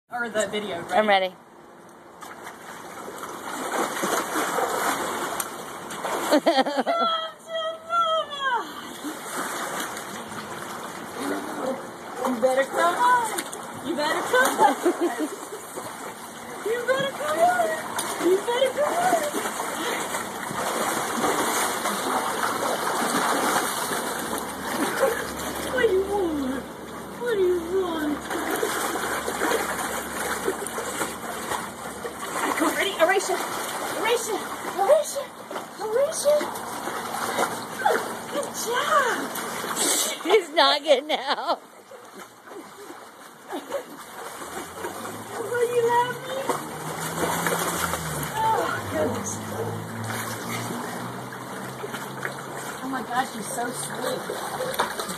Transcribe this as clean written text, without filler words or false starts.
Or the video, right? I'm ready. You better come on. You better come on. You better come on. You better come on. What do you want? What do you want? Come ready, Erasia. Erasia. Erasia. Erasia. Good job. He's not getting out. Will you love me? Oh, goodness. Oh my gosh, you're so sweet.